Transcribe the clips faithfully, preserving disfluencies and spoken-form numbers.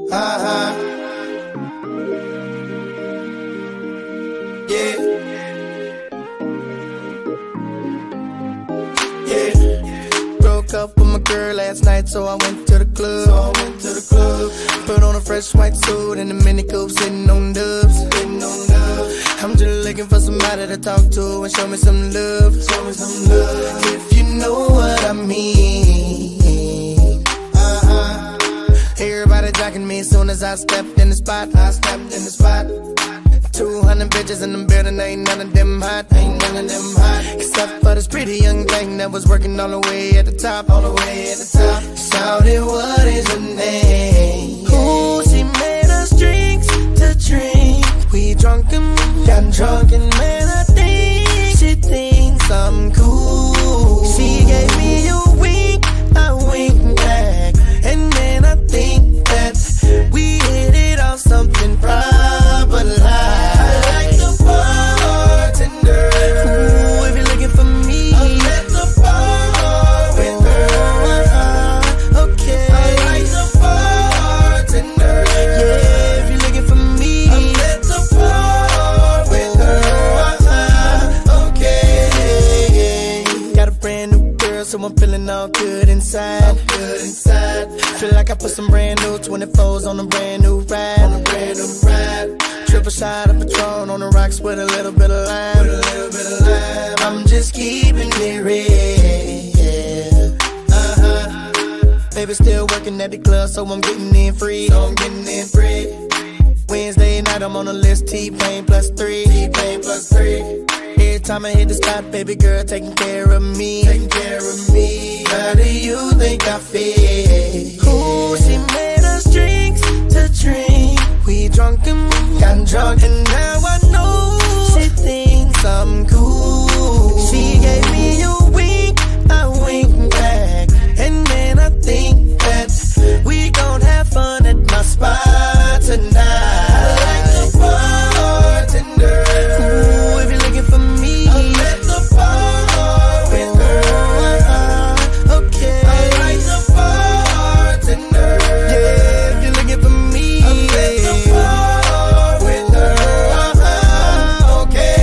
Uh-huh. Yeah. Yeah. Broke up with my girl last night, so I went to the club. So I went to the club. Put on a fresh white suit and a mini-coupe, sitting on dubs. Sitting on dubs. I'm just looking for somebody to talk to and show me some love. Show me some love. If you know what I mean. Uh-huh. Everybody jocking me as soon as I stepped in the spot. I stepped in the spot. Two hundred bitches in the building, ain't none of them hot, ain't none of them hot. Except for this pretty young thing that was working all the way at the top, all the way at the top. Shouted, what is her name? Ooh, she made us drinks to drink. We drunk and got drunk and man, I think she thinks I'm cool. She gave me a wink, I winked back, and then I think that we hit it off something proper like. Bartender. Ooh, if you're looking for me, I'm at the bar with her. Uh, okay. I like the bartender. Yeah, if you're looking for me, I'm at the bar with her. Uh, okay. Got a brand new girl, so I'm feeling all good inside. I'm good inside. Feel like I put some brand new twenty-fours on a brand new ride. On a brand new ride. Triple shot of Patron on the rocks with a little bit of lime. With a little bit of lime. I'm just keeping it real. Yeah. Uh-huh. Baby still working at the club, so I'm getting in free. So I'm getting in free. Wednesday night I'm on the list. T-Pain plus three. T-Pain plus three. Every time I hit the spot, baby girl taking care of me. Taking care of me. How do you think I feel? Ooh, she made us drinks to drink. We drunk and got drunk, and now I know she thinks I'm cool. She gave me a wink, I winked back, and then I think that we gon' have fun at my spot tonight. I like the bartender. Ooh, if you're looking for me, I'm at the bar with her. Uh, okay. I like the bartender. Yeah, if you're looking for me, I'm at the bar with her. Uh,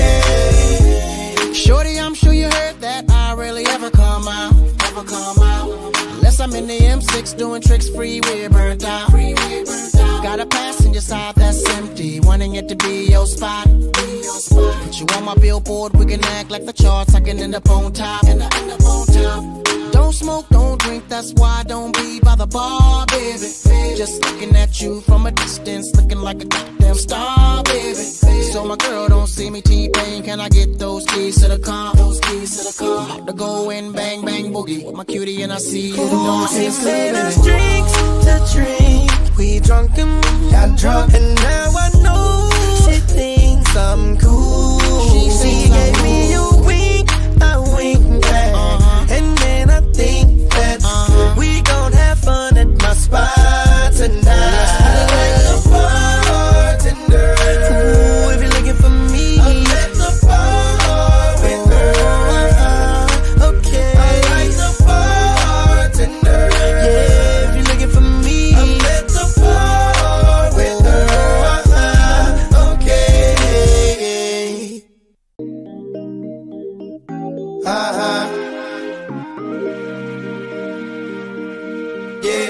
okay. Shorty, I'm sure you heard that I rarely ever come out, ever come out. Unless I'm in the M six doing tricks, freeway burnt out. Freeway burnt out. Got a passenger side that's empty, wanting it to be your spot. Be your spot. Put you on my billboard, we can act like the charts. I can end up on top, end up, end up on top. Don't smoke, don't drink, that's why I don't be by the bar, baby. Just looking at you from a distance, looking like a goddamn star, baby. So my girl don't see me T-Pain, can I get those keys to the car? Those keys to the car. I'm about to go and bang, bang, boogie with my cutie and I see you. Ooh, she made us drinks to drink. We drunk and got drunk, and now I know she thinks I'm cool. She, she gave me a wink, I winked back, uh-huh. And then I think that uh-huh. we gon' have fun at my spot tonight. I like the bartender. Ooh, if you're looking for me, I'm at the bar with her. Uh, okay. I like the bartender. Yeah, if you're looking for me, I'm at the bar with her. Uh, okay. Uh-huh. Yeah.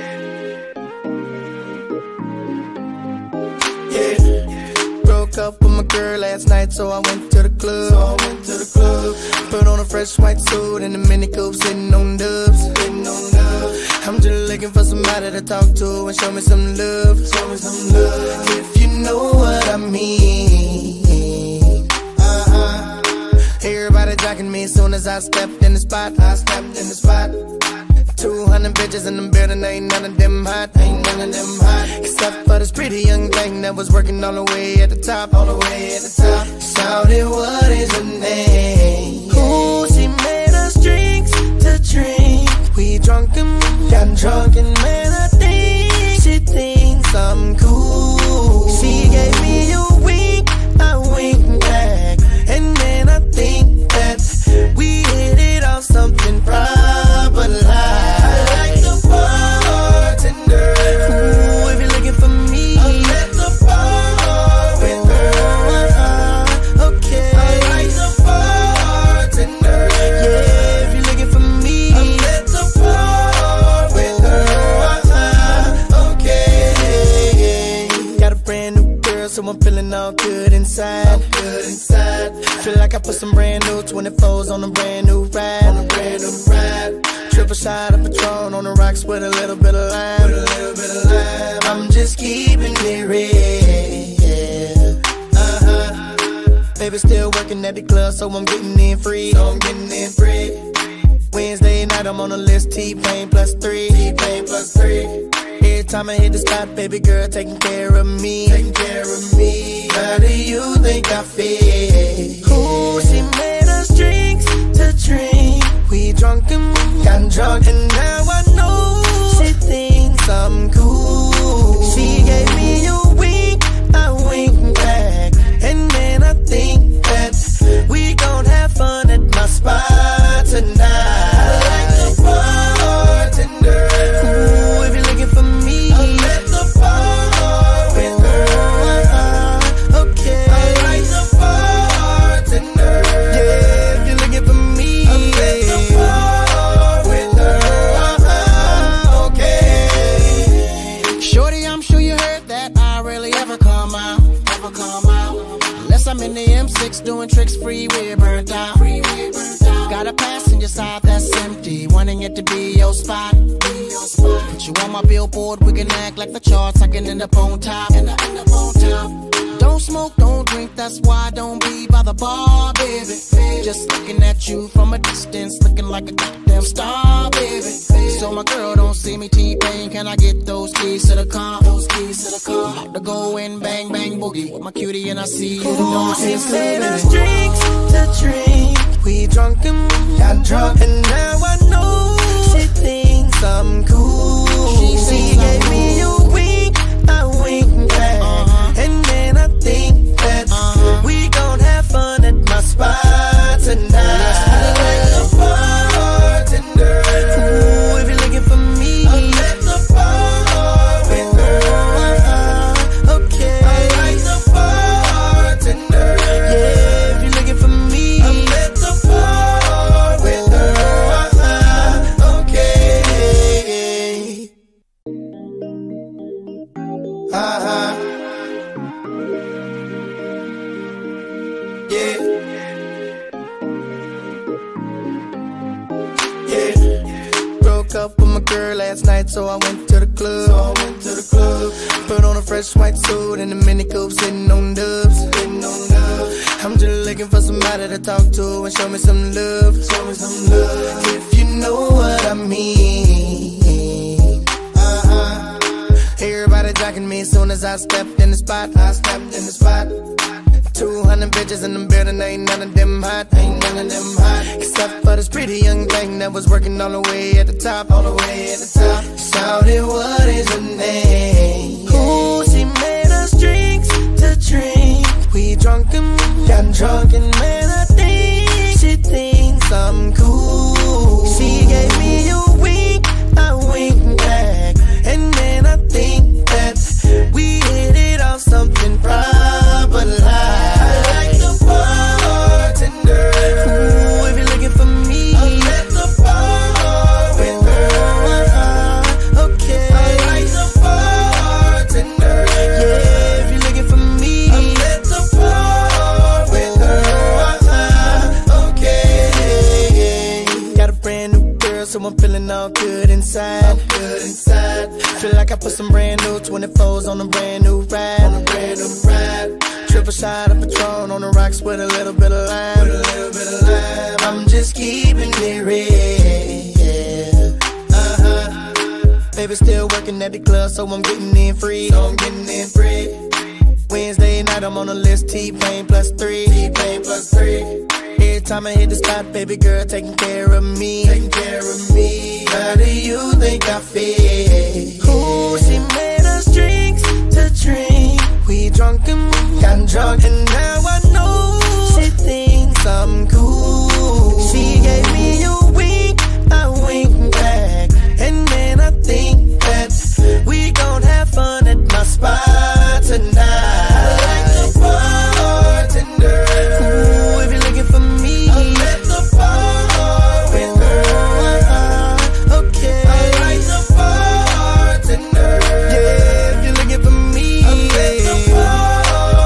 Yeah. Broke up with my girl last night, so I went to the club. So I went to the club. Put on a fresh white suit and a mini-coupe, sitting on dubs. Sitting on dubs. I'm just looking for somebody to talk to and show me some love. Show me some love. If you know what I mean. Uh-huh. Everybody jocking me as soon as I stepped in the spot. I stepped in the spot. Two hundred bitches in the building, ain't none of them hot, ain't none of them hot. Except for this pretty young thing that was working all the way at the top, all the way at the top. Shouted, what is her name? Ooh, she made us drinks to drink. We drunk and got drunk, and man, I think she thinks I'm cool. She gave me a wink, I winked back, and then I think that we hit it off something proper like. I like the bartender. Ooh, if you're looking I'm feeling all good inside. All good inside. Feel like I put some brand new twenty-fours on a brand new ride. On a brand new ride. Triple shot of Patron on the rocks with a little bit of lime. With a little bit of lime. I'm just keeping it real. Yeah. Uh huh. Baby still working at the club, so I'm getting in free. So I'm getting in free. Wednesday night I'm on the list. T-Pain plus three. T-Pain plus three. Every time I hit the spot, baby girl taking care of me. Taking care of me. How do you think I feel? Ooh, she made us drinks to drink. We drunk and got drunk, and now I know she thinks I'm cool. She gave me a wink, I wink back, and then I think that we gon' have fun at my spot tonight. I like the bartender. Ooh, if you're looking for me, I'm at the bar with her. Okay, I like the bartender. Yeah, if you're looking for me, I'm at the bar with her. Okay. Shorty, I'm sure you heard that I rarely ever come out, ever come out. Unless I'm in the M six doing tricks, freeway burnt out. Got a passenger side that's empty, wanting it to be your spot. Put you on my billboard, we can act like the charts. I can end up on top. End up on top. Don't smoke, don't drink, that's why I don't be by the bar, baby. Just looking at you from a distance, looking like a goddamn star, baby. So my girl don't see me T-Pain, can I get those keys to the car? Those keys to the car. About to go and bang, bang, boogie with my cutie and I see you. Ooh, she made us drinks to drink. We drunk and got drunk, and now I know she thinks I'm cool. She, she gave me a wink, I wink back, uh-huh. And then I think that uh-huh. we gon' have fun at my spot tonight. I like the bartender. Ooh, if you're looking for me, I'm at the bar with her. Okay, I like the bartender. Yeah, if you're looking for me, I'm at the bar with her. Okay. Uh-huh. Yeah. Yeah. Broke up with my girl last night, so I went to the club. So I went to the club. Put on a fresh white suit and a mini-coupe, sitting on dubs. Sitting on dubs. I'm just looking for somebody to talk to and show me some love. Show me some love. If you know what I mean. Uh-huh. Everybody jocking me as soon as I stepped in the spot. I stepped in the spot. Two hundred bitches in the building, ain't none of them hot, ain't none of them hot. Except for this pretty young thing that was working all the way at the top, all the way at the top. Shouted, what is her name? Ooh, she made us drinks to drink. We drunk and got drunk, and man, I think she thinks I'm cool. She gave me a wink, I wink back, and then I think that we hit it off something proper like. I like the bartender. Ooh, if you're looking for me, I'm at the bar with her. Okay, I like the bartender. Yeah, if you're looking for me, I'm at the bar with her. Okay, got a brand new girl, so I'm feeling all good inside. All good inside. Feel like I put some brand new twenty-fours on a brand new ride. On a brand new ride. Triple shot of Patron on the rocks with a little bit of lime. With a little bit of lime. I'm just keeping it real. Uh-huh. Baby still working at the club, so I'm getting in free. So I'm getting in free. Wednesday night I'm on the list. T-Pain plus three. T-Pain plus three. Every time I hit the spot, baby girl taking care of me. Taking care of me. How do you think I feel? Ooh, she made us drinks to drink. We drunk and got drunk, and now I know she thinks I'm cool. She gave me a wink, I wink back, and then I think that we gon' have fun at my spot tonight. I like the bartender. Ooh, if you're looking for me, I'm at the bar with her. Okay, I like the bartender. Yeah, if you're looking for me, I'm at the bar.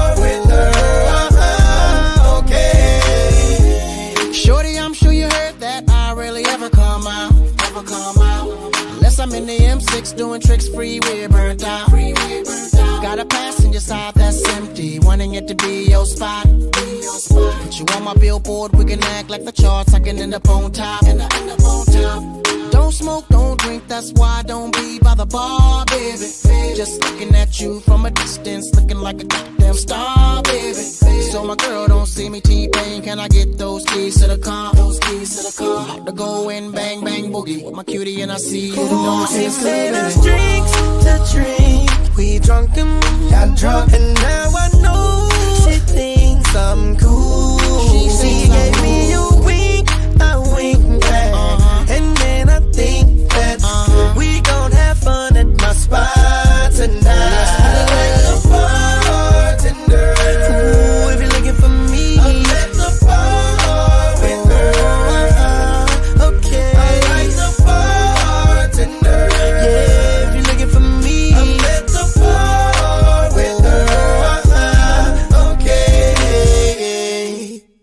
six doing tricks, freeway burnt out. Got a passenger side that's empty, wanting it to be your spot. Put you on my billboard, we can act like the charts. I can end up on top. End up on top. Don't smoke, don't drink, that's why I don't be by the bar, baby. Just looking at you from a distance, looking like a goddamn star, baby. So my girl don't see me T-Pain, can I get those keys to the car? Those keys to the car. I'm about to go in, bang, bang, boogie with my cutie and I see you. Ooh, she made us drinks to drink. We drunk and got drunk, and now I know she thinks I'm cool. She, she gave me a wink, I wink back, uh-huh. And then I think that uh-huh. we gon' have fun at my spot tonight. Like the bartender. Ooh, if you're looking for me, I'm at the bar with her. Okay, I like the bartender. Yeah, if you're looking for me, I'm at the bar with her. Okay.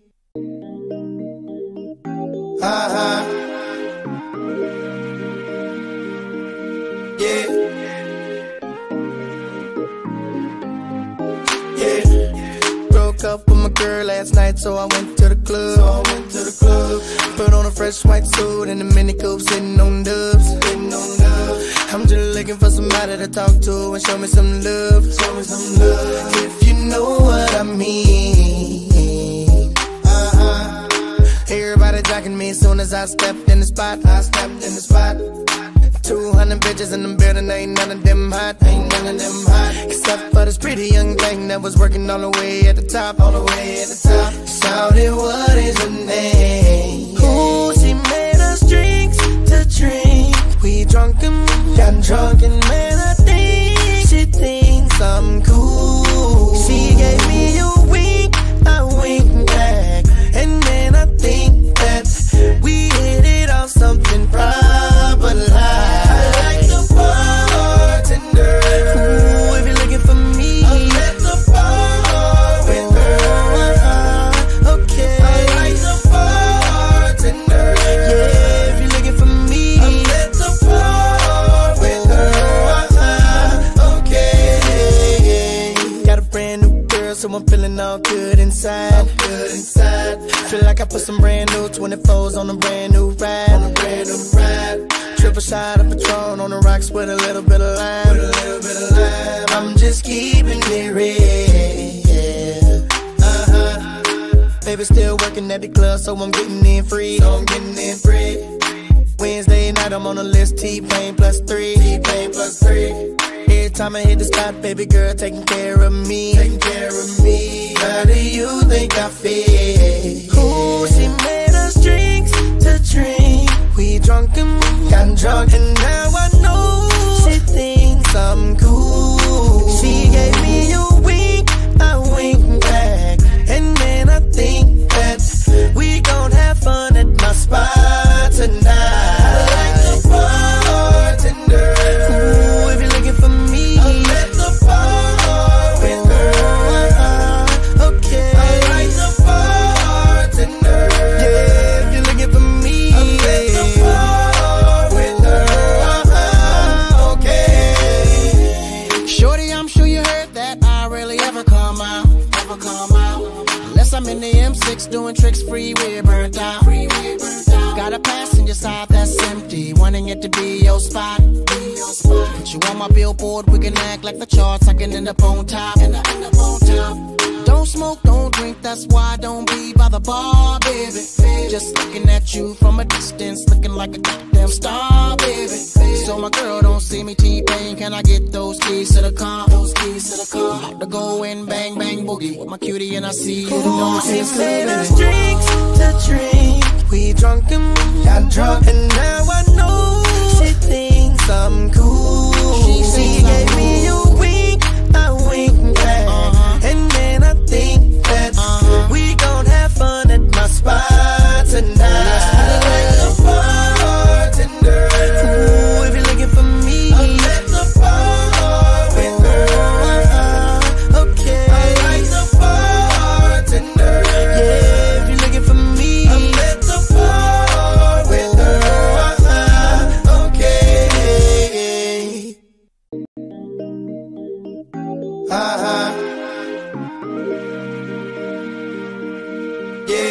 Uh-huh. Yeah. Yeah. Broke up with my girl last night, so I went to the club. So I went to the club. Put on a fresh white suit and a mini-coupe, sitting on dubs. Sitting on dubs. I'm just looking for somebody to talk to and show me some love. Show me some love. If you know what I mean. Uh-huh. Everybody jocking me as soon as I stepped in the spot. I stepped in the spot. Two hundred bitches in the building, ain't none of them hot, ain't none of them hot. Except for this pretty young thing that was working all the way at the top, all the way at the top. Shouted, what is her name? Ooh, she made us drinks to drink. We drunk and got drunk, and man, I think she thinks I'm cool. She gave me a wink, I wink back, and then I think that we hit it off something proper like. So I'm feeling all good inside, all good inside. Feel like I put some brand new twenty-fours on a brand new ride, on a brand new ride. Triple shot of Patron on the rocks with a little bit of lime, with a little bit of lime. I'm just keeping it real. Uh-huh. Baby still working at the club, so I'm getting in free. So I'm getting in free. Wednesday night I'm on the list, T-Pain plus three, T-Pain plus three. Every time I hit the spot, baby girl taking care of me, taking care of me. How do you think I feel? Ooh, she made us drinks to drink. We drunk and got drunk, and now I know she thinks I'm cool. She gave me a wink, I wink back, and then I think that we gon' have fun at my spot tonight. Like the bartender. Ooh, if you're looking for me, I'm at the bar with her. Okay, I like the bartender. Yeah, if you're looking for me, I'm at the bar with her. Okay. Shorty, I'm sure you heard that I rarely ever come out, ever come out. Unless I'm in the M six doing tricks, freeway burnt out. Got a passenger side that's empty, wanting it to be your spot. Put you on my billboard, we can act like the charts. I can end up on top. End up, end up on top. Don't smoke, don't drink, that's why I don't be by the bar, baby. Just looking at you from a distance, looking like a goddamn star, baby. So my girl don't see me T-Pain, can I get those keys to the car? Those keys to the car. I'm about to go in, bang, bang, boogie with my cutie and I see you. Ooh, she made us drinks to drink. We drunk and got drunk, and now I know she thinks I'm cool. She, she gave me a wink, I wink back, uh-huh. And then I think that uh-huh. we gon' have fun at my spot tonight. Like the bartender. Ooh, if you're looking for me, I'm at the bar with her. Okay, I like the bartender. Yeah, if you're looking for me, I'm at the bar with her. Okay. Uh-huh. Yeah.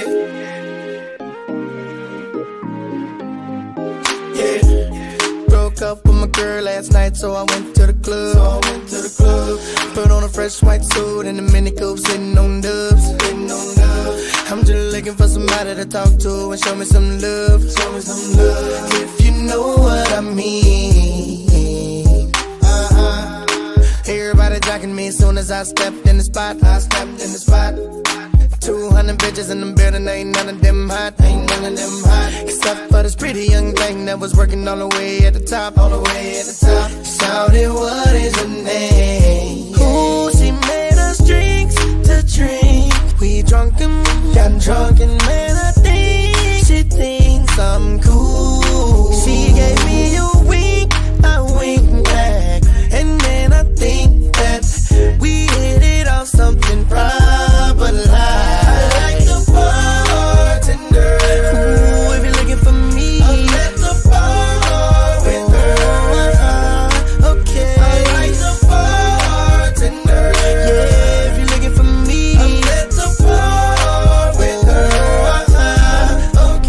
Yeah. Broke up with my girl last night, so I went to the club. So I went to the club. Put on a fresh white suit and a mini-coupe, sitting on dubs. Sitting on dubs. I'm just looking for somebody to talk to and show me some love. Show me some love. If you know what I mean. Uh-huh. Everybody jocking me as soon as I stepped in the spot. I stepped in the spot. Two hundred bitches in the building, ain't none of them hot, ain't none of them hot. Except for this pretty young thing that was working all the way at the top, all the way at the top. Shouted, what is your name? Ooh, she made us drinks to drink. We drunk and got drunk and man, I think she thinks I'm cool. She gave me a wink, I winked back, and then I think that we hit it off something proper like. Bartender. Ooh, if you're looking for me, I'm at the bar with her. Uh, okay. I like the bartender. Yeah, if you're looking for me, I'm at the bar with her. Uh,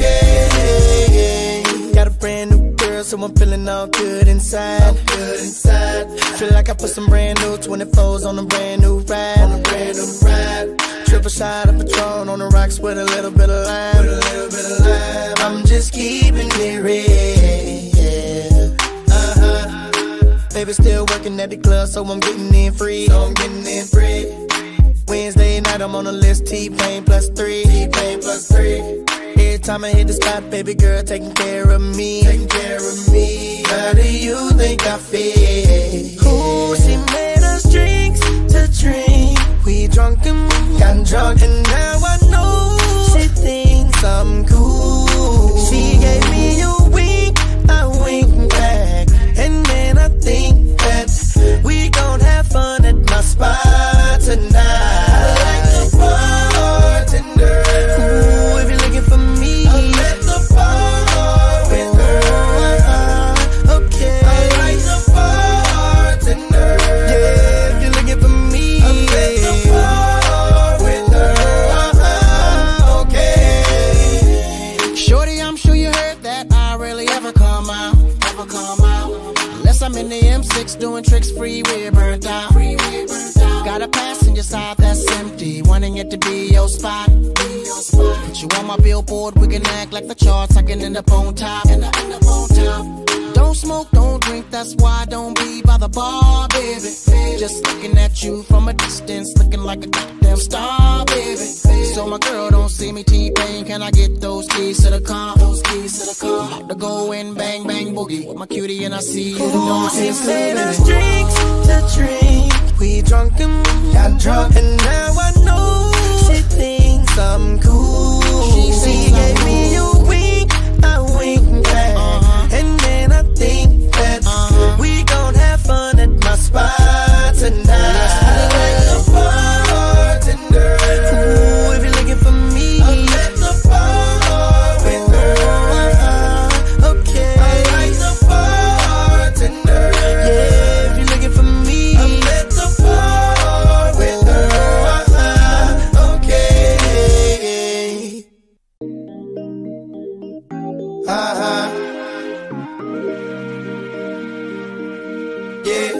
okay. Got a brand new girl, so I'm feeling all good inside. I'm good inside. Feel like I put some brand new twenty-fours on a brand new ride. On a brand new ride. Triple shot of Patron on the rocks with a little bit of lime. With a little bit of lime. I'm just keeping it real. Yeah. Uh-huh. Baby still working at the club, so I'm getting in free. So I'm getting in free. Wednesday night I'm on the list. T-Pain plus three. T-Pain plus three. Every time I hit the spot, baby girl taking care of me. Taking care of me. How do you think I feel? Ooh, she made us drinks to drink. We drunk and got drunk, and now I know she thinks I'm cool. She gave me a wink, I winked back, and then I think that we gon' have fun at my spot tonight. I like the bartender. Ooh, if you're looking for me, I'm at the bar with her. Okay. I like the bartender. Yeah, if you're looking for me, I'm at the bar with her. Okay. Shorty, I'm sure you heard that I rarely ever come out, ever come out. Unless I'm in the M six doing tricks, freeway burnt out. Got a passenger side that's empty, wanting it to be your spot. Put you on my billboard, we can act like the charts. I can end up on top, end up on top. Don't smoke, don't drink, that's why I don't be by the bar, baby. Just looking at you from a distance, looking like a goddamn star, baby. So my girl don't see me T-Pain, can I get those keys to the car? Those keys to the car. About to go and bang, bang, boogie with my cutie and I see you. Ooh, she made us drinks to drink. We drunk and got drunk, and now I know she thinks I'm cool. She, she gave me a wink, I winked back, uh-huh. And then I think that uh-huh. we gon' have fun at my spot tonight. I like the bartender. Ooh, if you're looking for me, I'm at the bar with her. Okay. I like the bartender. Yeah, if you're looking for me, I'm at the bar with her. Okay. Uh-huh. Yeah.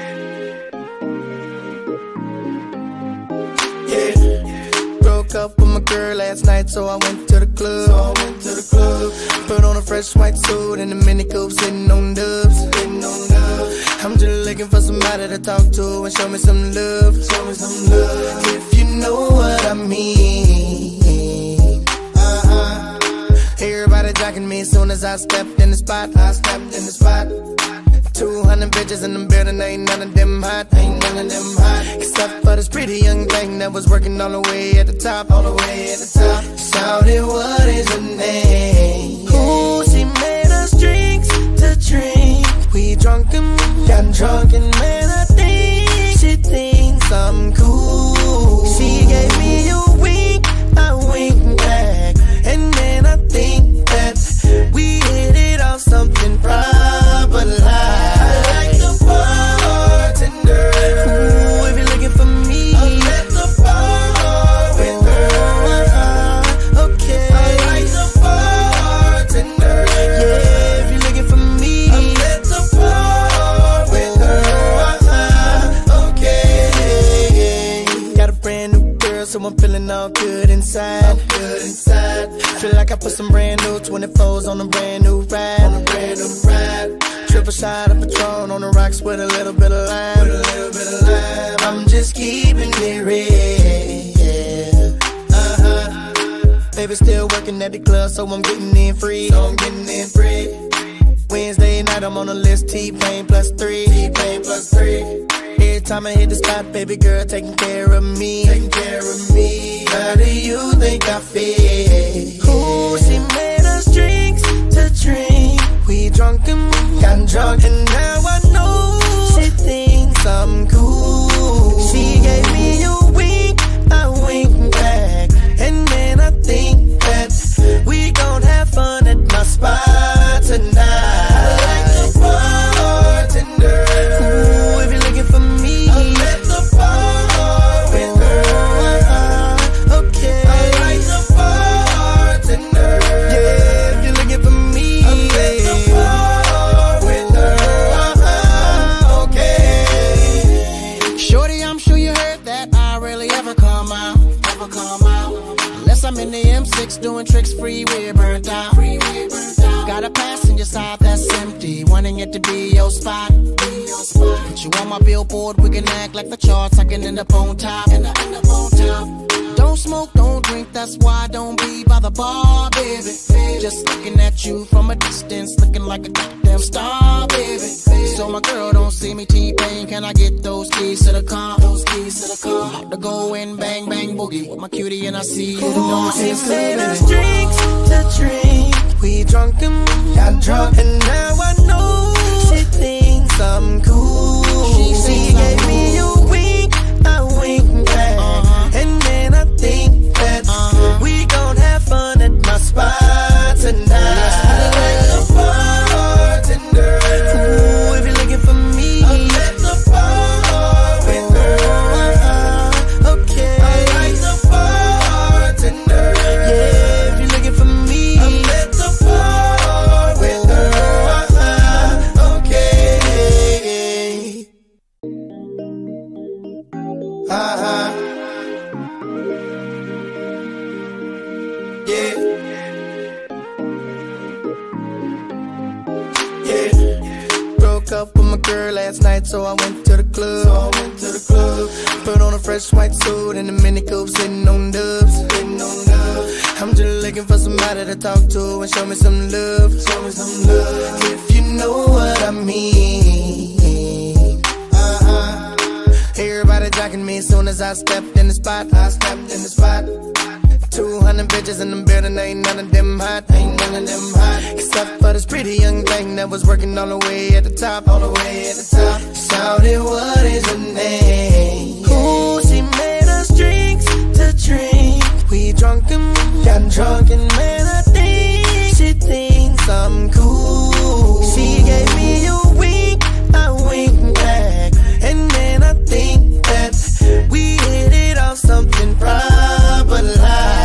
Yeah. Broke up with my girl last night, so I went to the club. So I went to the club. Put on a fresh white suit and a mini-coupe, sitting on dubs. Sitting on dubs. I'm just looking for somebody to talk to and show me some love. Show me some love. If you know what I mean. Uh-huh. Everybody jocking me as soon as I stepped in the spot. I stepped in the spot. Two hundred bitches in the building, ain't none of them hot, ain't none of them hot. Except for this pretty young thing that was working all the way at the top, all the way at the top. Shouted, what is your name? Ooh, she made us drinks to drink. We drunk and got drunk, and man, I think she thinks I'm cool. She gave me a wink, I winked back, and then I think that we hit it off something proper like. I like the bartender. Ooh, if you're looking I'm feeling all good inside. All good inside. Feel like I put some brand new twenty-fours on a brand new ride. On a brand new ride. Triple shot of Patron on the rocks with a little bit of lime. With a little bit of lime. I'm just keeping it real. Yeah. Uh huh. Baby still working at the club, so I'm getting in free. So I'm getting in free. Wednesday night I'm on the list. T-Pain plus three. T-Pain plus three. Every time I hit the spot, baby girl taking care of me. Taking care of me. How do you think I feel? Ooh, she made us drinks to drink. We drunk and got drunk, and now I know she thinks I'm cool. She gave me a wink, I wink back, and then I think that we gon' have fun at my spot tonight. I like the bartender. Ooh, if you're looking for me, I'm at the bar with her. Okay, I like the bartender. Yeah, if you're looking for me, I'm at the bar with her. Okay. Shorty, I'm sure you heard that I rarely ever come out, ever come out. Unless I'm in the M six doing tricks, freeway burnt out. Got a passenger side that's empty, wanting it to be your spot. Put you on my billboard, we can act like the charts. I can end up on top. End up on top. Don't smoke, don't drink, that's why I don't be by the bar, baby. Just looking at you from a distance, looking like a goddamn star, baby. So my girl don't see me T-Pain, can I get those keys to the car? Those keys to the car. I'm about to go and bang, bang, boogie with my cutie and I see you. Ooh, she made us drinks to drink. We drunk and got drunk, and now I know she thinks I'm cool. She, she gave me a wink, I wink back, uh-huh. And then I think that uh-huh. we gon' have fun at my spot tonight. I like the bartender. Ooh, if you're looking for me, I'm at the bar with her. Okay, I like the bartender. Yeah, if you're looking for me, I'm at the bar with her. Okay. Uh-huh. Yeah. Yeah. Broke up with my girl last night, so I went to the club. So I went to the club. Put on a fresh white suit and a mini-coupe, sitting on dubs. Sitting on dubs. I'm just looking for somebody to talk to and show me some love. Show me some love. If you know what I mean. Uh-huh. Everybody jocking me as soon as I stepped in the spot. I stepped in the spot. Two hundred bitches in the building, ain't none of them hot, ain't none of them hot. Except for this pretty young thing that was working all the way at the top, all the way at the top. Shouted, what is her name? Ooh, she made us drinks to drink. We drunk and got drunk, and man, I think she thinks I'm cool. She gave me a wink, I wink back, and then I think that we hit it off something proper like.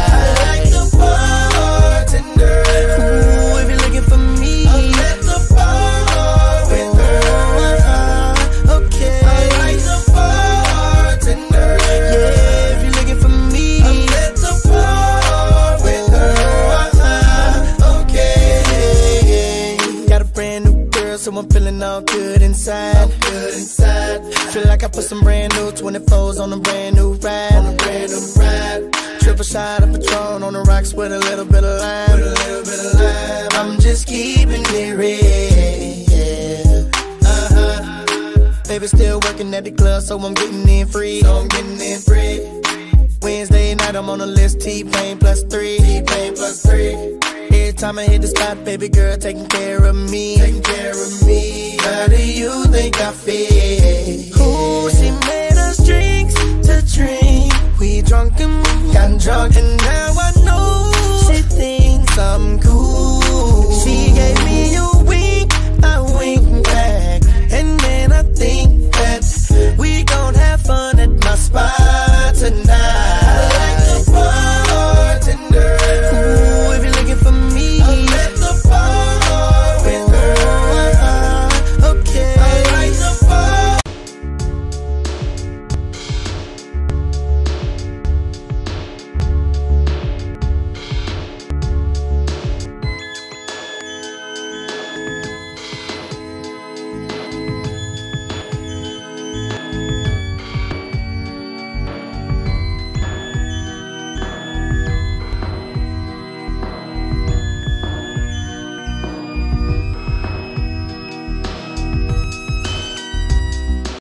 So I'm feeling all good inside. All good inside. Feel like I put some brand new twenty-fours on a brand new ride. On a brand new ride. Triple shot of Patron on the rocks with a little bit of lime. With a little bit of lime. I'm just keeping it real. Uh huh. Baby still working at the club, so I'm getting in free. So I'm getting in free. Wednesday night I'm on the list. T-Pain plus three. T-Pain plus three. Every time I hit the spot, baby girl taking care of me. Taking care of me. How do you think I feel?